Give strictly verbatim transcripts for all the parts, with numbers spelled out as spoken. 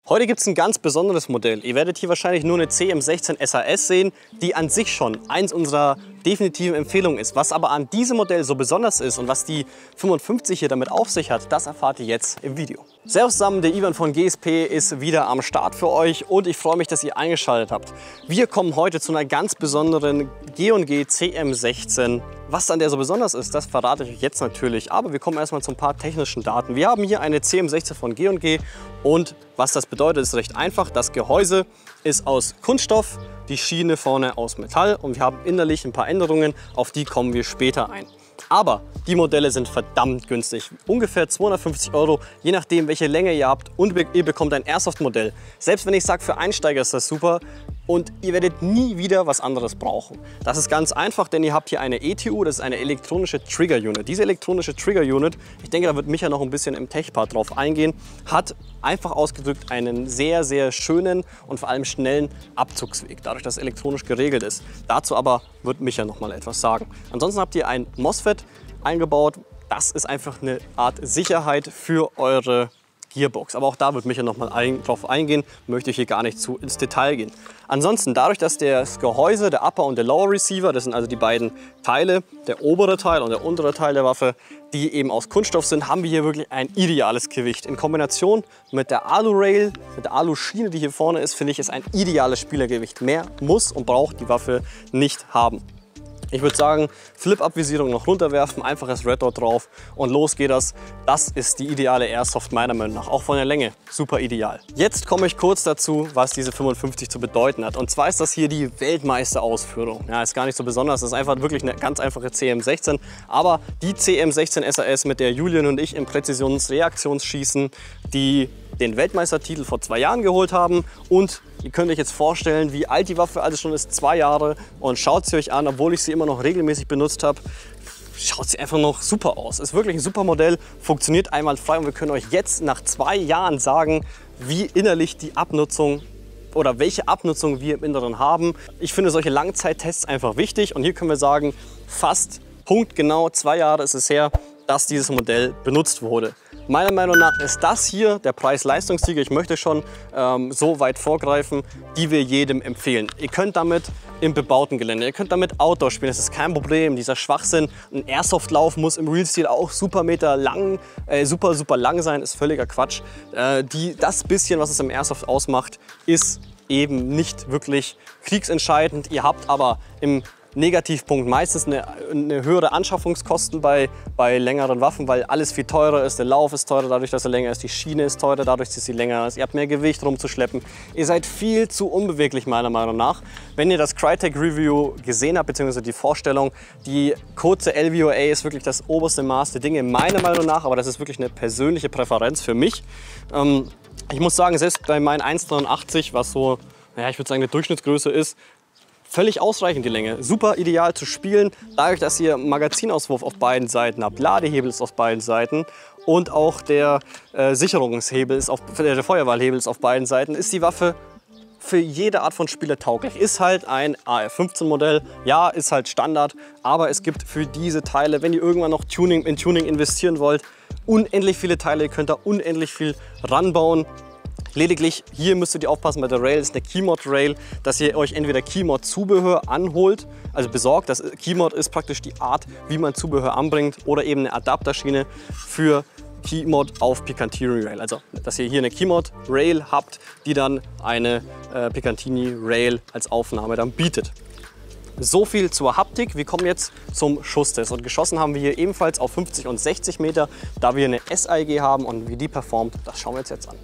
Heute gibt es ein ganz besonderes Modell. Ihr werdet hier wahrscheinlich nur eine C M sechzehn S A S sehen, die an sich schon eins unserer definitiven Empfehlungen ist. Was aber an diesem Modell so besonders ist und was die fünfundfünfzig hier damit auf sich hat, das erfahrt ihr jetzt im Video. Servus zusammen, der Ivan von G S P ist wieder am Start für euch und ich freue mich, dass ihr eingeschaltet habt. Wir kommen heute zu einer ganz besonderen G und G C M sechzehn. Was an der so besonders ist, das verrate ich euch jetzt natürlich, aber wir kommen erstmal zu ein paar technischen Daten. Wir haben hier eine C M sechzehn von G und G und was das bedeutet, ist recht einfach. Das Gehäuse ist aus Kunststoff, die Schiene vorne aus Metall und wir haben innerlich ein paar Änderungen, auf die kommen wir später ein. Aber die Modelle sind verdammt günstig, ungefähr zweihundertfünfzig Euro, je nachdem welche Länge ihr habt und ihr bekommt ein Airsoft-Modell. Selbst wenn ich sage, für Einsteiger ist das super und ihr werdet nie wieder was anderes brauchen. Das ist ganz einfach, denn ihr habt hier eine E T U, das ist eine elektronische Trigger Unit. Diese elektronische Trigger Unit, ich denke, da wird Micha noch ein bisschen im Tech-Part drauf eingehen, hat einfach ausgedrückt einen sehr, sehr schönen und vor allem schnellen Abzugsweg, dadurch, dass es elektronisch geregelt ist. Dazu aber wird Micha noch mal etwas sagen. Ansonsten habt ihr ein MOSFET eingebaut. Das ist einfach eine Art Sicherheit für eure Gearbox. Aber auch da wird Micha noch mal ein, drauf eingehen, möchte ich hier gar nicht zu ins Detail gehen. Ansonsten, dadurch, dass das Gehäuse, der Upper und der Lower Receiver, das sind also die beiden Teile, der obere Teil und der untere Teil der Waffe, die eben aus Kunststoff sind, haben wir hier wirklich ein ideales Gewicht. In Kombination mit der Alu-Rail, mit der Alu-Schiene, die hier vorne ist, finde ich, ist ein ideales Spielergewicht. Mehr muss und braucht die Waffe nicht haben. Ich würde sagen, Flip-Up-Visierung noch runterwerfen, einfaches Red Dot drauf und los geht das. Das ist die ideale Airsoft meiner Meinung nach, auch von der Länge super ideal. Jetzt komme ich kurz dazu, was diese fünfundfünfzig zu bedeuten hat. Und zwar ist das hier die Weltmeisterausführung. Ja, ist gar nicht so besonders, das ist einfach wirklich eine ganz einfache C M sechzehn. Aber die C M sechzehn S A S, mit der Julian und ich im Präzisionsreaktionsschießen die den Weltmeistertitel vor zwei Jahren geholt haben und ihr könnt euch jetzt vorstellen, wie alt die Waffe also schon ist, zwei Jahre und schaut sie euch an, obwohl ich sie immer noch regelmäßig benutzt habe, schaut sie einfach noch super aus. Ist wirklich ein super Modell, funktioniert einwandfrei und wir können euch jetzt nach zwei Jahren sagen, wie innerlich die Abnutzung oder welche Abnutzung wir im Inneren haben. Ich finde solche Langzeittests einfach wichtig und hier können wir sagen, fast punktgenau zwei Jahre ist es her, dass dieses Modell benutzt wurde. Meiner Meinung nach ist das hier der Preis-Leistungssieger. Ich möchte schon ähm, so weit vorgreifen, die wir jedem empfehlen. Ihr könnt damit im bebauten Gelände, ihr könnt damit Outdoor spielen, das ist kein Problem. Dieser Schwachsinn, ein Airsoft-Lauf muss im Real-Stil auch super Meter lang, äh, super, super lang sein, ist völliger Quatsch. Äh, die, das bisschen, was es im Airsoft ausmacht, ist eben nicht wirklich kriegsentscheidend. Ihr habt aber im Negativpunkt meistens eine, eine höhere Anschaffungskosten bei, bei längeren Waffen, weil alles viel teurer ist. Der Lauf ist teurer, dadurch, dass er länger ist. Die Schiene ist teurer, dadurch, dass sie länger ist. Ihr habt mehr Gewicht rumzuschleppen. Ihr seid viel zu unbeweglich, meiner Meinung nach. Wenn ihr das Crytek Review gesehen habt, beziehungsweise die Vorstellung, die kurze L V O A ist wirklich das oberste Maß der Dinge, meiner Meinung nach. Aber das ist wirklich eine persönliche Präferenz für mich. Ähm, ich muss sagen, selbst bei meinen eins Komma dreiundachtzig, was so, naja, ich würde sagen, eine Durchschnittsgröße ist, völlig ausreichend die Länge, super ideal zu spielen, dadurch, dass ihr Magazinauswurf auf beiden Seiten habt, Ladehebel ist auf beiden Seiten und auch der äh, Sicherungshebel ist auf, der Feuerwahlhebel ist auf beiden Seiten, ist die Waffe für jede Art von Spieler tauglich. Ist halt ein A R fünfzehn Modell, ja, ist halt Standard, aber es gibt für diese Teile, wenn ihr irgendwann noch Tuning, in Tuning investieren wollt, unendlich viele Teile, ihr könnt da unendlich viel ranbauen. Lediglich hier müsstet ihr aufpassen bei der Rail, das ist eine Keymod Rail, dass ihr euch entweder Keymod Zubehör anholt, also besorgt. Das Keymod ist praktisch die Art, wie man Zubehör anbringt, oder eben eine Adapterschiene für Keymod auf Picatinny Rail. Also, dass ihr hier eine Keymod Rail habt, die dann eine äh, Picatinny Rail als Aufnahme dann bietet. So viel zur Haptik. Wir kommen jetzt zum Schusstest. Und geschossen haben wir hier ebenfalls auf fünfzig und sechzig Meter, da wir eine S I G haben und wie die performt, das schauen wir uns jetzt an.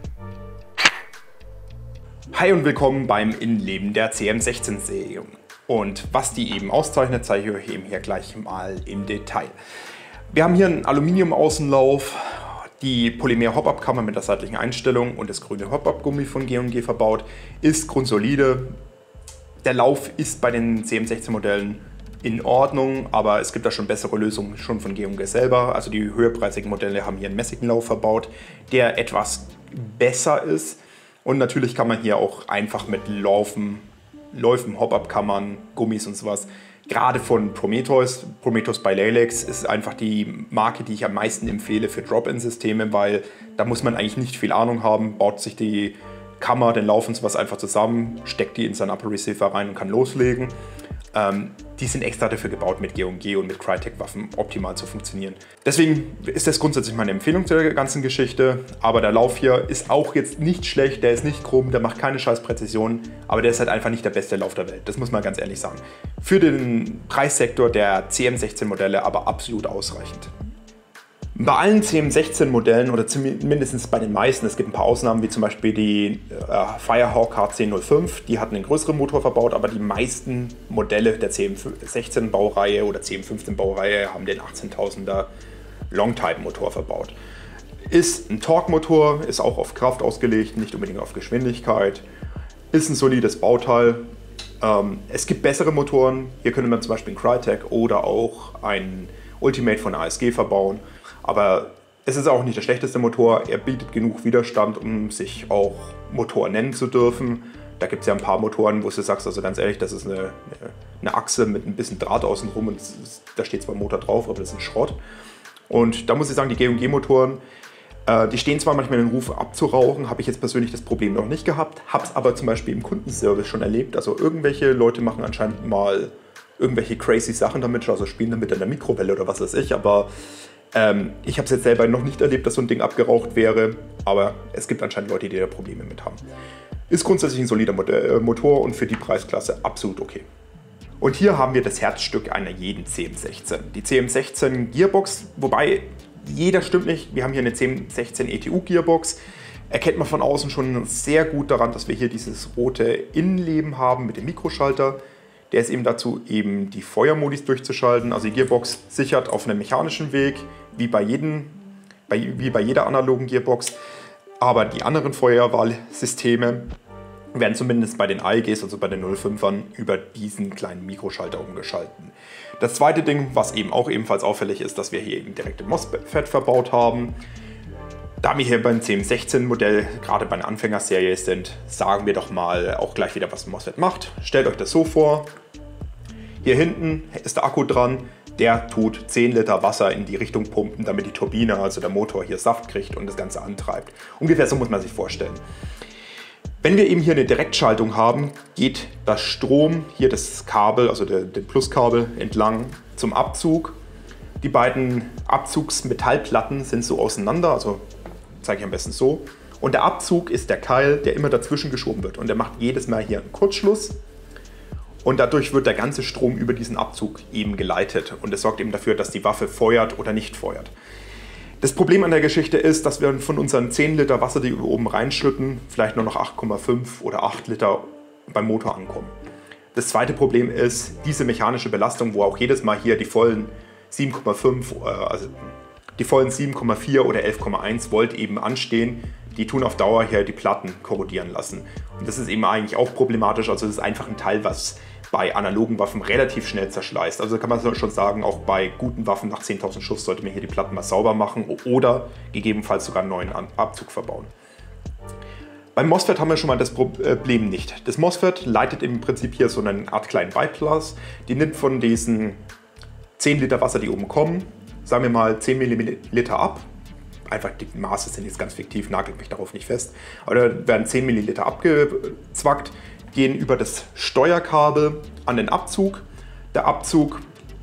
Hi und willkommen beim Innenleben der C M sechzehn Serie. Und was die eben auszeichnet, zeige ich euch eben hier gleich mal im Detail. Wir haben hier einen Aluminium-Außenlauf, die Polymer-Hop-Up-Kammer mit der seitlichen Einstellung und das grüne Hop-Up-Gummi von G und G verbaut, ist grundsolide. Der Lauf ist bei den C M sechzehn Modellen in Ordnung, aber es gibt da schon bessere Lösungen schon von G und G selber. Also die höherpreisigen Modelle haben hier einen Messinglauf verbaut, der etwas besser ist. Und natürlich kann man hier auch einfach mit Laufen, Läufen, Hop-Up-Kammern, Gummis und sowas, gerade von Prometheus, Prometheus by Lalex ist einfach die Marke, die ich am meisten empfehle für Drop-In-Systeme, weil da muss man eigentlich nicht viel Ahnung haben, baut sich die Kammer, den Lauf und sowas einfach zusammen, steckt die in seinen Upper Receiver rein und kann loslegen. Ähm, die sind extra dafür gebaut, mit G und G und mit Crytek-Waffen optimal zu funktionieren. Deswegen ist das grundsätzlich meine Empfehlung zu der ganzen Geschichte. Aber der Lauf hier ist auch jetzt nicht schlecht, der ist nicht krumm, der macht keine scheiß Präzision, aber der ist halt einfach nicht der beste Lauf der Welt. Das muss man ganz ehrlich sagen. Für den Preissektor der C M sechzehn Modelle aber absolut ausreichend. Bei allen C M sechzehn Modellen oder zumindest bei den meisten, es gibt ein paar Ausnahmen, wie zum Beispiel die äh, Firehawk H zehn null fünf, die hatten einen größeren Motor verbaut, aber die meisten Modelle der C M sechzehn Baureihe oder C M fünfzehn Baureihe haben den achtzehntausender Longtype Motor verbaut. Ist ein Torque-Motor, ist auch auf Kraft ausgelegt, nicht unbedingt auf Geschwindigkeit, ist ein solides Bauteil. Ähm, es gibt bessere Motoren, hier könnte man zum Beispiel einen Crytek oder auch einen Ultimate von A S G verbauen. Aber es ist auch nicht der schlechteste Motor, er bietet genug Widerstand, um sich auch Motor nennen zu dürfen. Da gibt es ja ein paar Motoren, wo du sagst, also ganz ehrlich, das ist eine, eine Achse mit ein bisschen Draht außenrum und ist, da steht zwar Motor drauf, aber das ist ein Schrott. Und da muss ich sagen, die G und G Motoren, äh, die stehen zwar manchmal in den Ruf abzurauchen, habe ich jetzt persönlich das Problem noch nicht gehabt, habe es aber zum Beispiel im Kundenservice schon erlebt. Also irgendwelche Leute machen anscheinend mal irgendwelche crazy Sachen damit, also spielen damit in der Mikrowelle oder was weiß ich, aber Ähm, ich habe es jetzt selber noch nicht erlebt, dass so ein Ding abgeraucht wäre, aber es gibt anscheinend Leute, die da Probleme mit haben. Ist grundsätzlich ein solider Motor und für die Preisklasse absolut okay. Und hier haben wir das Herzstück einer jeden C M sechzehn. Die C M sechzehn Gearbox, wobei jeder stimmt nicht, wir haben hier eine C M sechzehn E T U Gearbox. Erkennt man von außen schon sehr gut daran, dass wir hier dieses rote Innenleben haben mit dem Mikroschalter. Der ist eben dazu, eben die Feuermodis durchzuschalten. Also die Gearbox sichert auf einem mechanischen Weg, wie bei, jedem, bei, wie bei jeder analogen Gearbox. Aber die anderen Feuerwahlsysteme werden zumindest bei den A E Gs, also bei den null fünfern, über diesen kleinen Mikroschalter umgeschalten. Das zweite Ding, was eben auch ebenfalls auffällig ist, dass wir hier eben direkt im MOSFET verbaut haben. Da wir hier beim C M sechzehn Modell gerade bei einer Anfängerserie sind, sagen wir doch mal auch gleich wieder, was ein MOSFET macht. Stellt euch das so vor, hier hinten ist der Akku dran, der tut zehn Liter Wasser in die Richtung pumpen, damit die Turbine, also der Motor, hier Saft kriegt und das Ganze antreibt. Ungefähr so muss man sich vorstellen. Wenn wir eben hier eine Direktschaltung haben, geht das Strom, hier das Kabel, also der, der Pluskabel entlang zum Abzug. Die beiden Abzugsmetallplatten sind so auseinander, also zeige ich am besten so. Und der Abzug ist der Keil, der immer dazwischen geschoben wird. Und der macht jedes Mal hier einen Kurzschluss. Und dadurch wird der ganze Strom über diesen Abzug eben geleitet. Und es sorgt eben dafür, dass die Waffe feuert oder nicht feuert. Das Problem an der Geschichte ist, dass wir von unseren zehn Liter Wasser, die wir oben reinschütten, vielleicht nur noch acht Komma fünf oder acht Liter beim Motor ankommen. Das zweite Problem ist diese mechanische Belastung, wo auch jedes Mal hier die vollen sieben Komma fünf, also die vollen sieben Komma vier oder elf Komma eins Volt eben anstehen. Die tun auf Dauer hier die Platten korrodieren lassen. Und das ist eben eigentlich auch problematisch. Also das ist einfach ein Teil, was bei analogen Waffen relativ schnell zerschleißt. Also kann man schon sagen, auch bei guten Waffen nach zehntausend Schuss sollte man hier die Platten mal sauber machen oder gegebenenfalls sogar einen neuen Abzug verbauen. Beim MOSFET haben wir schon mal das Problem nicht. Das MOSFET leitet im Prinzip hier so eine Art kleinen Bypass. Die nimmt von diesen zehn Liter Wasser, die oben kommen, sagen wir mal zehn Milliliter ab. Einfach die Maße sind jetzt ganz fiktiv, nagelt mich darauf nicht fest. Aber da werden zehn Milliliter abgezwackt, gehen über das Steuerkabel an den Abzug. Der Abzug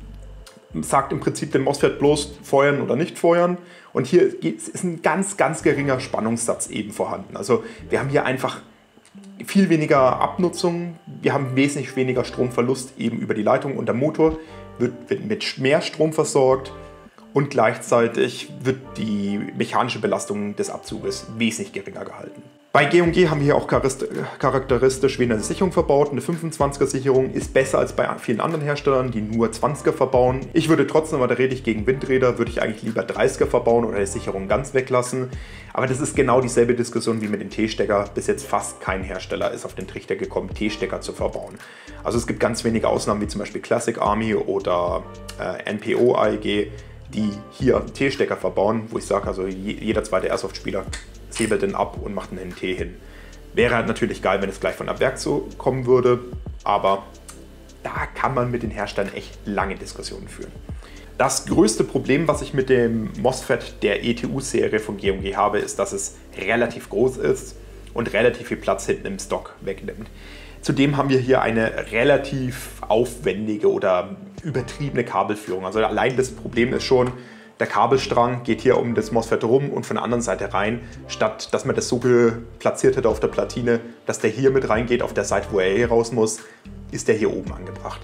sagt im Prinzip dem MOSFET bloß feuern oder nicht feuern. Und hier ist ein ganz, ganz geringer Spannungssatz eben vorhanden. Also wir haben hier einfach viel weniger Abnutzung, wir haben wesentlich weniger Stromverlust eben über die Leitung und der Motor wird mit mehr Strom versorgt. Und gleichzeitig wird die mechanische Belastung des Abzuges wesentlich geringer gehalten. Bei G und G haben wir hier auch charakteristisch wie eine Sicherung verbaut. Eine fünfundzwanziger Sicherung ist besser als bei vielen anderen Herstellern, die nur zwanziger verbauen. Ich würde trotzdem, aber da rede ich gegen Windräder, würde ich eigentlich lieber dreißiger verbauen oder die Sicherung ganz weglassen. Aber das ist genau dieselbe Diskussion wie mit dem T-Stecker. Bis jetzt fast kein Hersteller ist auf den Trichter gekommen, T-Stecker zu verbauen. Also es gibt ganz wenige Ausnahmen, wie zum Beispiel Classic Army oder äh, N P O A E G, die hier T-Stecker verbauen, wo ich sage, also jeder zweite Airsoft-Spieler säbelt den ab und macht einen T hin. Wäre halt natürlich geil, wenn es gleich von ab Werk so kommen würde, aber da kann man mit den Herstellern echt lange Diskussionen führen. Das größte Problem, was ich mit dem MOSFET der E T U-Serie von G und G habe, ist, dass es relativ groß ist und relativ viel Platz hinten im Stock wegnimmt. Zudem haben wir hier eine relativ aufwendige oder übertriebene Kabelführung. Also allein das Problem ist schon, der Kabelstrang geht hier um das MOSFET rum und von der anderen Seite rein, statt dass man das so platziert hätte auf der Platine, dass der hier mit reingeht auf der Seite, wo er hier raus muss, ist der hier oben angebracht.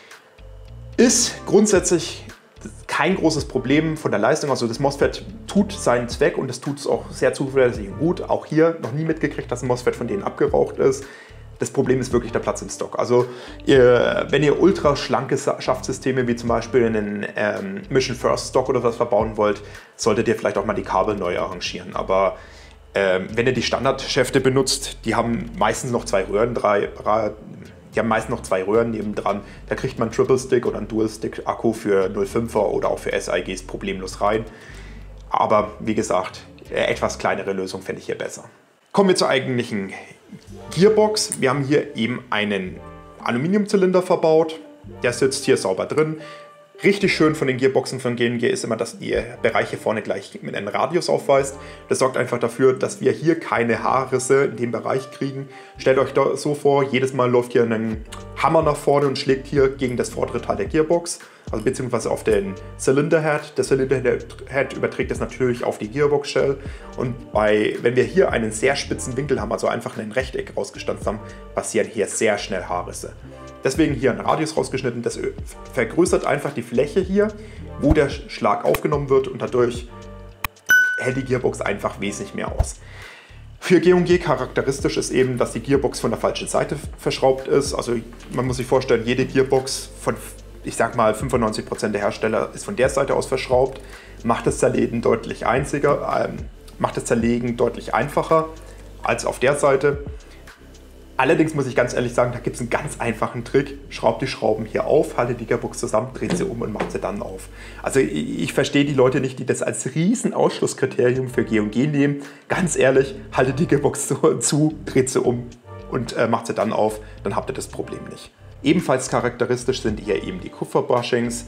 Ist grundsätzlich kein großes Problem von der Leistung, also das MOSFET tut seinen Zweck und es tut es auch sehr zuverlässig und gut. Auch hier noch nie mitgekriegt, dass ein MOSFET von denen abgeraucht ist. Das Problem ist wirklich der Platz im Stock. Also ihr, wenn ihr ultra schlanke Schaftsysteme wie zum Beispiel einen ähm, Mission First Stock oder was verbauen wollt, solltet ihr vielleicht auch mal die Kabel neu arrangieren. Aber ähm, wenn ihr die Standardschäfte benutzt, die haben meistens noch zwei Röhren, drei, die haben meistens noch zwei Röhren nebendran. Da kriegt man einen Triple Stick oder einen Dual Stick Akku für null Komma fünfer oder auch für S I Gs problemlos rein. Aber wie gesagt, etwas kleinere Lösung fände ich hier besser. Kommen wir zur eigentlichen Gearbox. Wir haben hier eben einen Aluminiumzylinder verbaut. Der sitzt hier sauber drin. Richtig schön von den Gearboxen von G und G ist immer, dass die Bereiche vorne gleich mit einem Radius aufweist. Das sorgt einfach dafür, dass wir hier keine Haarrisse in dem Bereich kriegen. Stellt euch da so vor, jedes Mal läuft hier ein Hammer nach vorne und schlägt hier gegen das vordere Teil der Gearbox, also beziehungsweise auf den Cylinder-Head. Der Cylinder-Head überträgt das natürlich auf die Gearbox-Shell und bei, wenn wir hier einen sehr spitzen Winkel haben, also einfach ein Rechteck rausgestanzt haben, passieren hier sehr schnell Haarrisse. Deswegen hier ein Radius rausgeschnitten, das vergrößert einfach die Fläche hier, wo der Schlag aufgenommen wird und dadurch hält die Gearbox einfach wesentlich mehr aus. Für G und G charakteristisch ist eben, dass die Gearbox von der falschen Seite verschraubt ist. Also man muss sich vorstellen, jede Gearbox von, ich sag mal, fünfundneunzig Prozent der Hersteller ist von der Seite aus verschraubt, macht das Zerlegen deutlich einziger, ähm, macht das Zerlegen deutlich einfacher als auf der Seite. Allerdings muss ich ganz ehrlich sagen, da gibt es einen ganz einfachen Trick. Schraubt die Schrauben hier auf, haltet die Gearbox zusammen, dreht sie um und macht sie dann auf. Also ich, ich verstehe die Leute nicht, die das als riesen Ausschlusskriterium für G und G nehmen. Ganz ehrlich, haltet die Gearbox zu, zu dreht sie um und äh, macht sie dann auf, dann habt ihr das Problem nicht. Ebenfalls charakteristisch sind hier eben die Kupferbushings.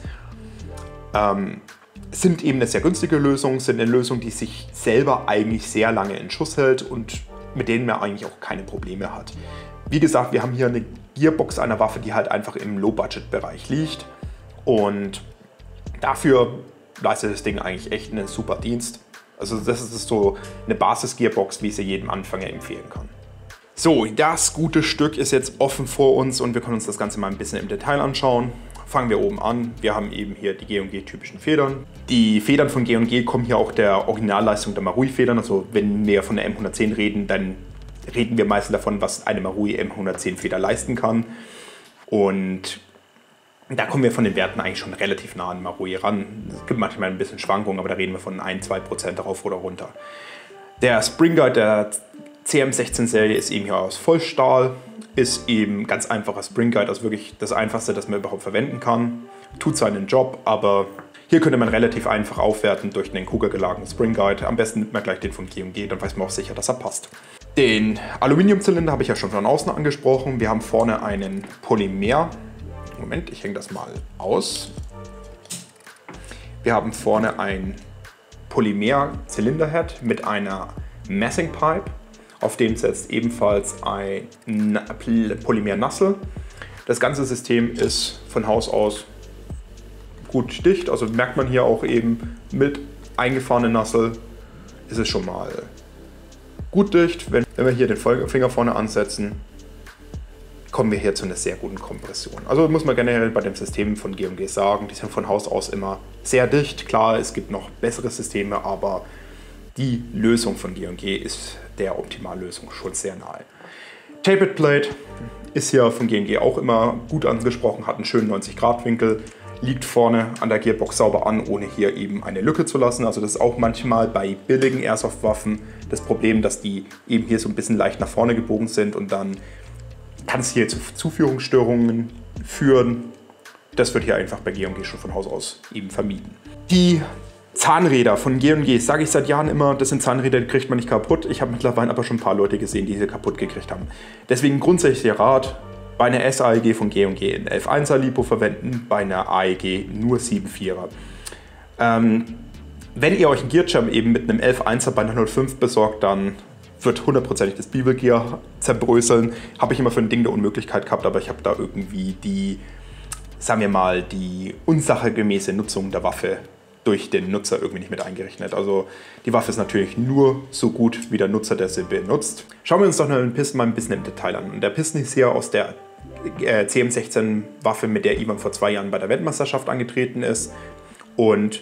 Ähm, sind eben eine sehr günstige Lösung, sind eine Lösung, die sich selber eigentlich sehr lange in Schuss hält und mit denen man eigentlich auch keine Probleme hat. Wie gesagt, wir haben hier eine Gearbox einer Waffe, die halt einfach im Low-Budget-Bereich liegt und dafür leistet das Ding eigentlich echt einen super Dienst. Also das ist so eine Basis-Gearbox, wie ich sie jedem Anfänger empfehlen kann. So, das gute Stück ist jetzt offen vor uns und wir können uns das Ganze mal ein bisschen im Detail anschauen. Fangen wir oben an. Wir haben eben hier die G und G-typischen Federn. Die Federn von G und G kommen hier auch der Originalleistung der Marui-Federn. Also wenn wir von der M hundertzehn reden, dann reden wir meistens davon, was eine Marui M hundertzehn Feder leisten kann. Und da kommen wir von den Werten eigentlich schon relativ nah an Marui ran. Es gibt manchmal ein bisschen Schwankungen, aber da reden wir von ein bis zwei Prozent rauf oder runter. Der Spring Guide der C M sechzehn Serie ist eben hier aus Vollstahl. Ist eben ganz einfacher Spring Guide, also wirklich das einfachste, das man überhaupt verwenden kann. Tut seinen Job, aber hier könnte man relativ einfach aufwerten durch einen kugelgeladenen Spring Guide. Am besten nimmt man gleich den von G und G, dann weiß man auch sicher, dass er passt. Den Aluminiumzylinder habe ich ja schon von außen angesprochen. Wir haben vorne einen Polymer. Moment, ich hänge das mal aus. Wir haben vorne ein Polymer-Zylinderhead mit einer Messing Pipe. Auf dem setzt ebenfalls ein Polymer-Nassel. Das ganze System ist von Haus aus gut dicht, also merkt man hier auch eben mit eingefahrenen Nassel ist es schon mal gut dicht. Wenn, wenn wir hier den Finger vorne ansetzen, kommen wir hier zu einer sehr guten Kompression. Also muss man generell bei dem System von G und G sagen, die sind von Haus aus immer sehr dicht. Klar, es gibt noch bessere Systeme, aber die Lösung von G und G ist der Optimallösung schon sehr nahe. Tapered Plate ist hier von G und G auch immer gut angesprochen, hat einen schönen neunzig Grad Winkel, liegt vorne an der Gearbox sauber an, ohne hier eben eine Lücke zu lassen. Also das ist auch manchmal bei billigen Airsoft-Waffen das Problem, dass die eben hier so ein bisschen leicht nach vorne gebogen sind und dann kann es hier zu Zuführungsstörungen führen. Das wird hier einfach bei G und G schon von Haus aus eben vermieden. Die Zahnräder von G und G, sage ich seit Jahren immer, das sind Zahnräder, die kriegt man nicht kaputt. Ich habe mittlerweile aber schon ein paar Leute gesehen, die sie kaputt gekriegt haben. Deswegen grundsätzlich der Rat, bei einer S A E G von G und G einen elf Komma eins er Lipo verwenden, bei einer A E G nur sieben Komma vier er. Ähm, wenn ihr euch einen Gearjam eben mit einem elf Komma eins er bei einer null Komma fünf besorgt, dann wird hundertprozentig das Bevel Gear zerbröseln. Habe ich immer für ein Ding der Unmöglichkeit gehabt, aber ich habe da irgendwie die, sagen wir mal, die unsachgemäße Nutzung der Waffe durch den Nutzer irgendwie nicht mit eingerechnet. Also die Waffe ist natürlich nur so gut wie der Nutzer, der sie benutzt. Schauen wir uns doch den Pisten mal ein bisschen im Detail an. Und der Pisten ist hier aus der äh, C M sechzehn Waffe, mit der Ivan vor zwei Jahren bei der Weltmeisterschaft angetreten ist. Und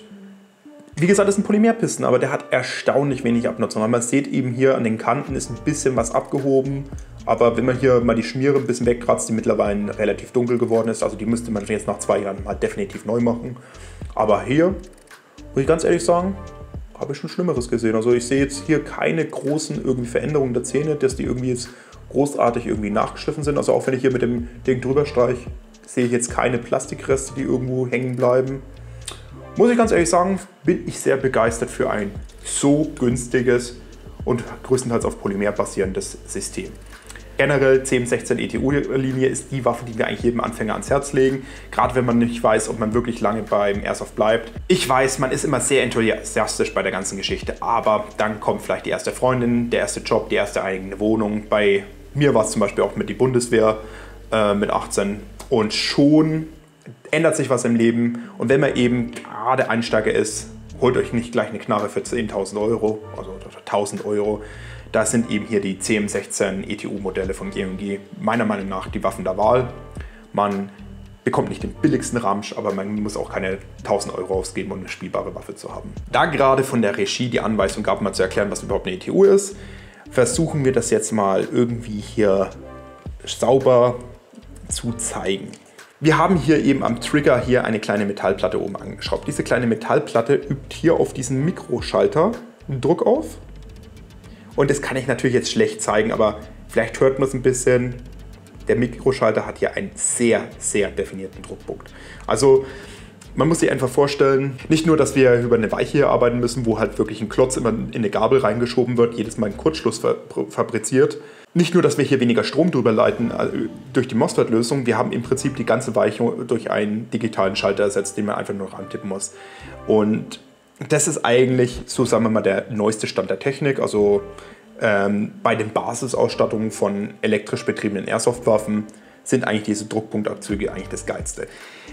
wie gesagt, das ist ein Polymerpisten, aber der hat erstaunlich wenig Abnutzung. Man sieht eben hier an den Kanten ist ein bisschen was abgehoben. Aber wenn man hier mal die Schmiere ein bisschen wegkratzt, die mittlerweile relativ dunkel geworden ist, also die müsste man jetzt nach zwei Jahren mal definitiv neu machen. Aber hier, muss ich ganz ehrlich sagen, habe ich schon Schlimmeres gesehen. Also ich sehe jetzt hier keine großen irgendwie Veränderungen der Zähne, dass die irgendwie jetzt großartig irgendwie nachgeschliffen sind. Also auch wenn ich hier mit dem Ding drüber streiche, sehe ich jetzt keine Plastikreste, die irgendwo hängen bleiben. Muss ich ganz ehrlich sagen, bin ich sehr begeistert für ein so günstiges und größtenteils auf Polymer basierendes System. Generell C M sechzehn E T U-Linie ist die Waffe, die wir eigentlich jedem Anfänger ans Herz legen. Gerade wenn man nicht weiß, ob man wirklich lange beim Airsoft bleibt. Ich weiß, man ist immer sehr enthusiastisch bei der ganzen Geschichte, aber dann kommt vielleicht die erste Freundin, der erste Job, die erste eigene Wohnung. Bei mir war es zum Beispiel auch mit der Bundeswehr äh, mit achtzehn und schon ändert sich was im Leben. Und wenn man eben gerade Einsteiger ist, holt euch nicht gleich eine Knarre für zehntausend Euro, also tausend Euro. Das sind eben hier die C M sechzehn E T U-Modelle von G und G. Meiner Meinung nach die Waffen der Wahl. Man bekommt nicht den billigsten Ramsch, aber man muss auch keine tausend Euro ausgeben, um eine spielbare Waffe zu haben. Da gerade von der Regie die Anweisung gab, mal zu erklären, was überhaupt eine E T U ist, versuchen wir das jetzt mal irgendwie hier sauber zu zeigen. Wir haben hier eben am Trigger hier eine kleine Metallplatte oben angeschraubt. Diese kleine Metallplatte übt hier auf diesen Mikroschalter Druck auf. Und das kann ich natürlich jetzt schlecht zeigen, aber vielleicht hört man es ein bisschen. Der Mikroschalter hat hier einen sehr, sehr definierten Druckpunkt. Also man muss sich einfach vorstellen, nicht nur, dass wir über eine Weiche hier arbeiten müssen, wo halt wirklich ein Klotz immer in eine Gabel reingeschoben wird, jedes Mal einen Kurzschluss fabriziert. Nicht nur, dass wir hier weniger Strom drüber leiten durch die MOSFET-Lösung, wir haben im Prinzip die ganze Weiche durch einen digitalen Schalter ersetzt, den man einfach nur noch antippen muss. Und das ist eigentlich, so sagen wir mal, der neueste Stand der Technik. Also ähm, bei den Basisausstattungen von elektrisch betriebenen Airsoft-Waffen sind eigentlich diese Druckpunktabzüge eigentlich das Geilste.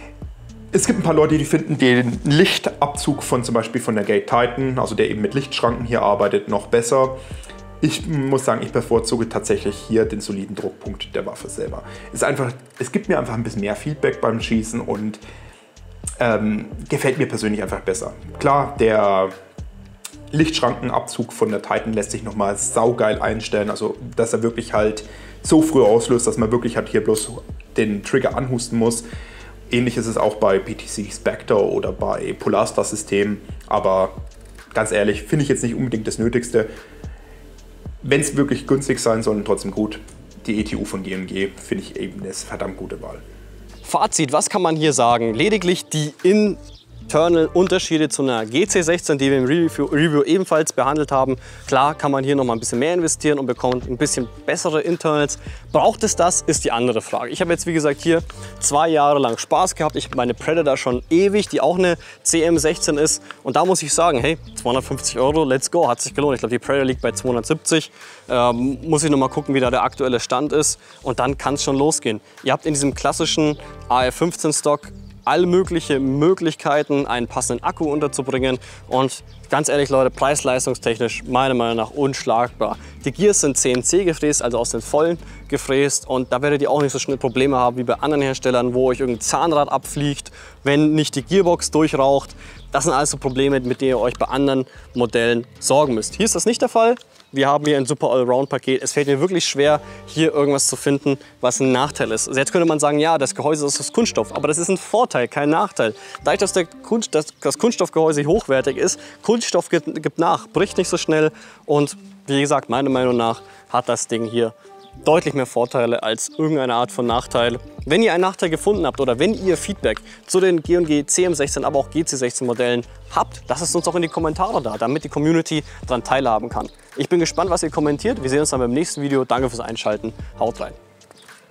Es gibt ein paar Leute, die finden den Lichtabzug von zum Beispiel von der Gate Titan, also der eben mit Lichtschranken hier arbeitet, noch besser. Ich muss sagen, ich bevorzuge tatsächlich hier den soliden Druckpunkt der Waffe selber. Ist einfach, es gibt mir einfach ein bisschen mehr Feedback beim Schießen und ähm, gefällt mir persönlich einfach besser. Klar, der Lichtschrankenabzug von der Titan lässt sich nochmal saugeil einstellen, also dass er wirklich halt so früh auslöst, dass man wirklich halt hier bloß den Trigger anhusten muss. Ähnlich ist es auch bei P T C Spectre oder bei Polarstar-Systemen, aber ganz ehrlich, finde ich jetzt nicht unbedingt das Nötigste. Wenn es wirklich günstig sein soll und trotzdem gut, die E T U von G und G finde ich eben eine verdammt gute Wahl. Fazit, was kann man hier sagen? Lediglich die internal Unterschiede zu einer G C sechzehn, die wir im Review, Review ebenfalls behandelt haben. Klar kann man hier noch mal ein bisschen mehr investieren und bekommt ein bisschen bessere Internals. Braucht es das, ist die andere Frage. Ich habe jetzt, wie gesagt, hier zwei Jahre lang Spaß gehabt. Ich habe meine Predator schon ewig, die auch eine C M sechzehn ist. Und da muss ich sagen, hey, zweihundertfünfzig Euro, let's go, hat sich gelohnt. Ich glaube, die Predator liegt bei zweihundertsiebzig. Ähm, muss ich noch mal gucken, wie da der aktuelle Stand ist. Und dann kann es schon losgehen. Ihr habt in diesem klassischen A R fünfzehn Stock all mögliche Möglichkeiten, einen passenden Akku unterzubringen und ganz ehrlich Leute, preis-leistungstechnisch meiner Meinung nach unschlagbar. Die Gears sind C N C gefräst, also aus den Vollen gefräst und da werdet ihr auch nicht so schnell Probleme haben wie bei anderen Herstellern, wo euch irgendein Zahnrad abfliegt, wenn nicht die Gearbox durchraucht. Das sind also Probleme, mit denen ihr euch bei anderen Modellen sorgen müsst. Hier ist das nicht der Fall. Wir haben hier ein super Allround-Paket. Es fällt mir wirklich schwer, hier irgendwas zu finden, was ein Nachteil ist. Also jetzt könnte man sagen, ja, das Gehäuse ist aus Kunststoff, aber das ist ein Vorteil, kein Nachteil. Dadurch, dass der Kunst, dass das Kunststoffgehäuse hochwertig ist, Kunststoff gibt, gibt nach, bricht nicht so schnell und wie gesagt, meiner Meinung nach hat das Ding hier deutlich mehr Vorteile als irgendeine Art von Nachteil. Wenn ihr einen Nachteil gefunden habt oder wenn ihr Feedback zu den G und G C M sechzehn, aber auch G C sechzehn Modellen habt, lasst es uns auch in die Kommentare da, damit die Community daran teilhaben kann. Ich bin gespannt, was ihr kommentiert. Wir sehen uns dann beim nächsten Video. Danke fürs Einschalten. Haut rein.